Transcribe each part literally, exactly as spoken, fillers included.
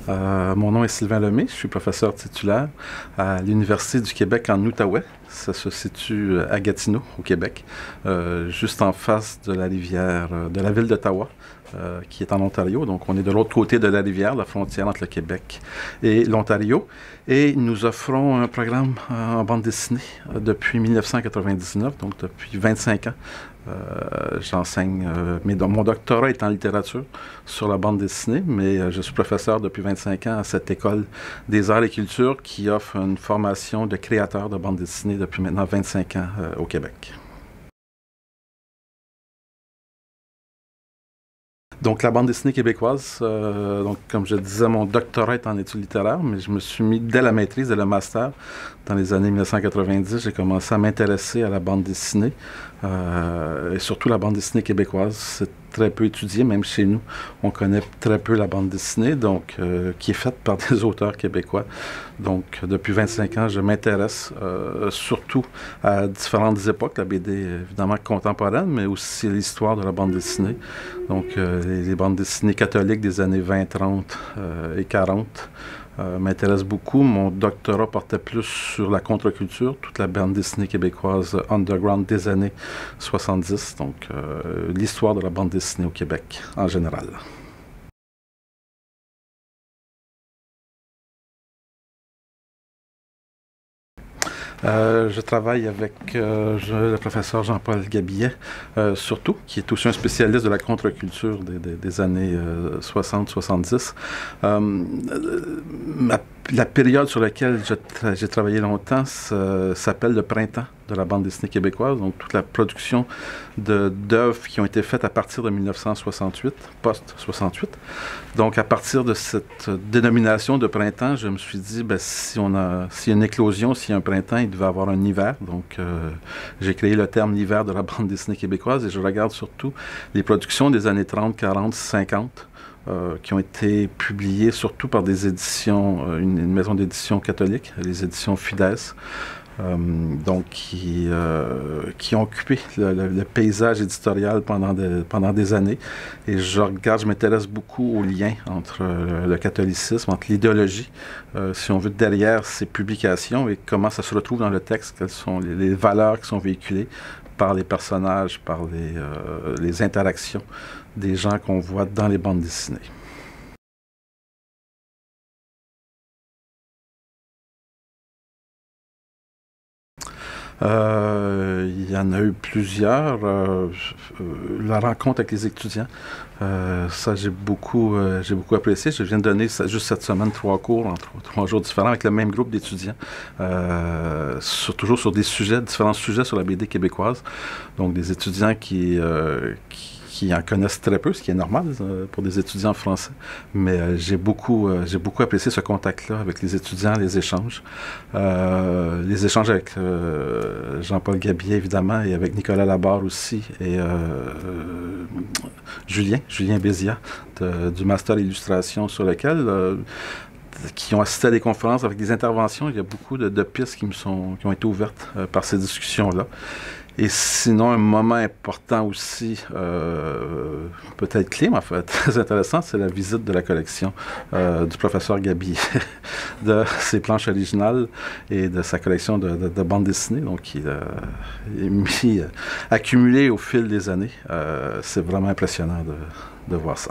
Euh, mon nom est Sylvain Lemay, je suis professeur titulaire à l'Université du Québec en Outaouais. Ça se situe à Gatineau, au Québec, euh, juste en face de la rivière, euh, de la ville d'Ottawa, euh, qui est en Ontario. Donc, on est de l'autre côté de la rivière, la frontière entre le Québec et l'Ontario. Et nous offrons un programme en bande dessinée euh, depuis mille neuf cent quatre-vingt-dix-neuf, donc depuis vingt-cinq ans. Euh, j'enseigne, euh, mais mon doctorat est en littérature sur la bande dessinée, mais euh, je suis professeur depuis vingt-cinq ans à cette école des arts et cultures qui offre une formation de créateur de bande dessinée depuis maintenant vingt-cinq ans euh, au Québec. Donc, la bande dessinée québécoise, euh, donc, comme je disais, mon doctorat est en études littéraires, mais je me suis mis dès la maîtrise, dès le master, dans les années mille neuf cent quatre-vingt-dix, j'ai commencé à m'intéresser à la bande dessinée, euh, et surtout la bande dessinée québécoise. C'est très peu étudié, même chez nous, on connaît très peu la bande dessinée, donc, euh, qui est faite par des auteurs québécois. Donc, depuis vingt-cinq ans, je m'intéresse euh, surtout à différentes époques, la B D évidemment contemporaine, mais aussi l'histoire de la bande dessinée. Donc, euh, les, les bandes dessinées catholiques des années vingt, trente euh, et quarante euh, m'intéressent beaucoup. Mon doctorat portait plus sur la contre-culture, toute la bande dessinée québécoise underground des années soixante-dix, donc euh, l'histoire de la bande dessinée au Québec en général. Euh, je travaille avec euh, je, le professeur Jean-Paul Gabillet, euh, surtout, qui est aussi un spécialiste de la contre-culture des, des, des années euh, soixante soixante-dix. Euh, ma, la période sur laquelle j'ai tra travaillé longtemps s'appelle le printemps de la bande dessinée québécoise, donc toute la production d'œuvres qui ont été faites à partir de mille neuf cent soixante-huit, post-soixante-huit. Donc, à partir de cette dénomination de printemps, je me suis dit, ben, si on a, s'il y a une éclosion, s'il y a un printemps, il devait avoir un hiver. Donc, euh, j'ai créé le terme l'hiver de la bande dessinée québécoise et je regarde surtout les productions des années trente, quarante, cinquante. Euh, qui ont été publiées surtout par des éditions, euh, une, une maison d'édition catholique, les éditions Fides. Euh, donc, qui, euh, qui ont occupé le, le, le paysage éditorial pendant, de, pendant des années. Et je regarde, je m'intéresse beaucoup aux liens entre le, le catholicisme, entre l'idéologie, euh, si on veut, derrière ces publications et comment ça se retrouve dans le texte, quelles sont les, les valeurs qui sont véhiculées par les personnages, par les, euh, les interactions des gens qu'on voit dans les bandes dessinées. Euh, il y en a eu plusieurs. Euh, la rencontre avec les étudiants, euh, ça j'ai beaucoup, euh, j'ai beaucoup apprécié. Je viens de donner ça, juste cette semaine trois cours en trois, trois jours différents avec le même groupe d'étudiants, euh, toujours sur des sujets, différents sujets sur la B D québécoise. Donc des étudiants qui, euh, qui qui en connaissent très peu, ce qui est normal euh, pour des étudiants français. Mais euh, j'ai beaucoup, euh, j'ai beaucoup apprécié ce contact-là avec les étudiants, les échanges. Euh, les échanges avec euh, Jean-Paul Gabillet, évidemment, et avec Nicolas Labarre aussi, et euh, Julien, Julien Bézia, de, du Master Illustration, sur lequel... Euh, qui ont assisté à des conférences avec des interventions. Il y a beaucoup de, de pistes qui, me sont, qui ont été ouvertes euh, par ces discussions-là. Et sinon, un moment important aussi, euh, peut-être clé, mais en fait très intéressant, c'est la visite de la collection euh, du professeur Gabillet, de ses planches originales et de sa collection de, de, de bandes dessinées, donc qui euh, est mis, euh, accumulé au fil des années. Euh, c'est vraiment impressionnant de, de voir ça.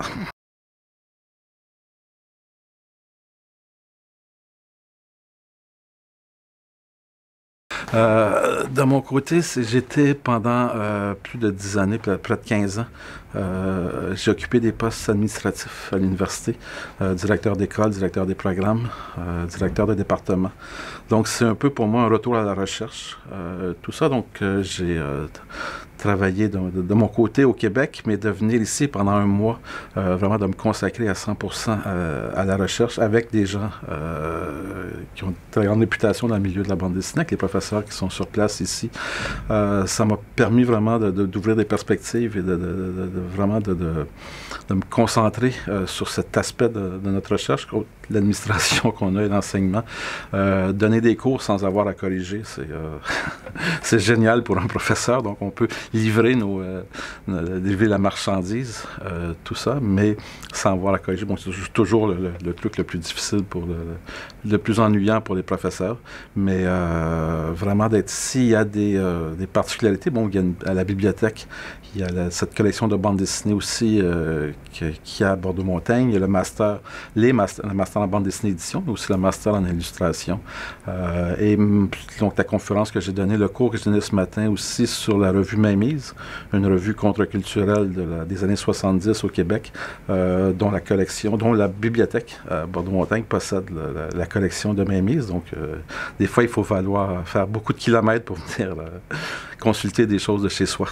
Euh, de mon côté, j'étais pendant euh, plus de dix années, près de quinze ans, euh, j'ai occupé des postes administratifs à l'université, euh, directeur d'école, directeur des programmes, euh, directeur de département. Donc c'est un peu pour moi un retour à la recherche, euh, tout ça. Donc euh, j'ai euh, travaillé de, de, de mon côté au Québec, mais de venir ici pendant un mois, euh, vraiment de me consacrer à cent pour cent à, à la recherche avec des gens euh, qui ont une très grande réputation dans le milieu de la bande dessinée, avec les professeurs qui sont sur place ici. Euh, ça m'a permis vraiment d'ouvrir de, de, des perspectives et de, de, de, de vraiment de, de, de me concentrer euh, sur cet aspect de, de notre recherche, l'administration qu'on a et l'enseignement. Euh, donner des cours sans avoir à corriger, c'est euh, c'est génial pour un professeur. Donc, on peut livrer, nos, euh, livrer la marchandise, euh, tout ça, mais sans avoir à corriger. Bon, c'est toujours le, le, le truc le plus difficile, pour le, le plus ennuyant pour les professeurs. Mais euh, vraiment, d'être ici, il y a des, euh, des particularités. Bon, il y a une, à la bibliothèque, il y a la, cette collection de bandes dessinées aussi euh, qu'il y a à Bordeaux-Montaigne. Il y a le master, les master, le master en bande dessinée édition, mais aussi le master en illustration. Euh, et donc, la conférence que j'ai donnée, le cours que j'ai donné ce matin aussi sur la revue Mainmise, une revue contre-culturelle de la, des années soixante-dix au Québec, euh, dont la collection, dont la bibliothèque à Bordeaux-Montaigne possède la, la, la collection de Mainmise. Donc, euh, des fois, il faut falloir faire beaucoup de kilomètres pour venir euh, consulter des choses de chez soi.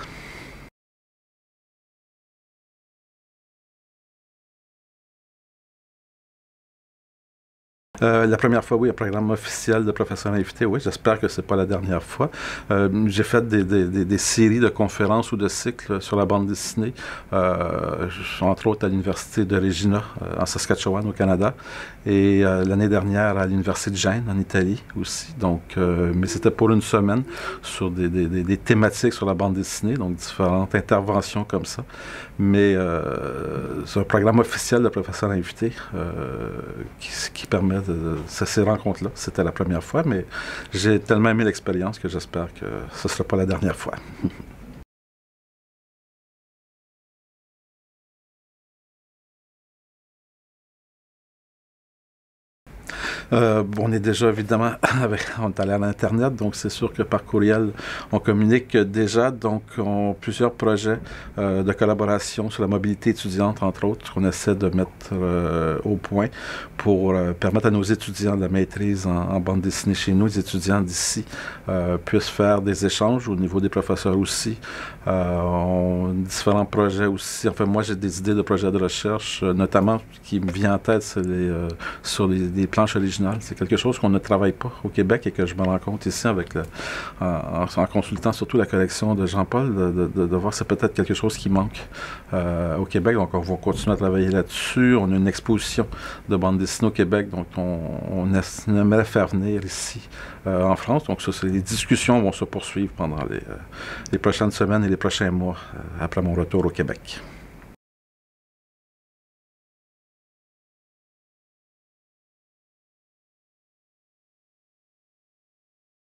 Euh, la première fois, oui, un programme officiel de professeurs invités, oui, j'espère que c'est pas la dernière fois. Euh, j'ai fait des, des, des, des séries de conférences ou de cycles sur la bande dessinée, euh, entre autres à l'Université de Regina, euh, en Saskatchewan, au Canada, et euh, l'année dernière à l'Université de Gênes, en Italie aussi. Donc, euh, mais c'était pour une semaine sur des, des, des, des thématiques sur la bande dessinée, donc différentes interventions comme ça. Mais euh, c'est un programme officiel de professeurs invités euh, qui, qui permet de ces rencontres-là. C'était la première fois, mais j'ai tellement aimé l'expérience que j'espère que ce ne sera pas la dernière fois. Euh, on est déjà évidemment avec, on est allé à l'Internet, donc c'est sûr que par courriel, on communique déjà. Donc, on a plusieurs projets euh, de collaboration sur la mobilité étudiante, entre autres, qu'on essaie de mettre euh, au point pour euh, permettre à nos étudiants de la maîtrise en, en bande dessinée chez nous, les étudiants d'ici, euh, puissent faire des échanges au niveau des professeurs aussi. Euh, on, différents projets aussi. Enfin, moi, j'ai des idées de projets de recherche, euh, notamment qui me vient en tête, c'est les, euh, sur les, les planches originales. C'est quelque chose qu'on ne travaille pas au Québec et que je me rends compte ici avec le, en, en consultant surtout la collection de Jean-Paul, de, de, de voir que c'est peut-être quelque chose qui manque euh, au Québec. Donc, on va continuer à travailler là-dessus. On a une exposition de bande dessinée au Québec, donc on, on aimerait faire venir ici euh, en France. Donc, ça, les discussions vont se poursuivre pendant les, euh, les prochaines semaines et les prochains mois euh, après mon retour au Québec.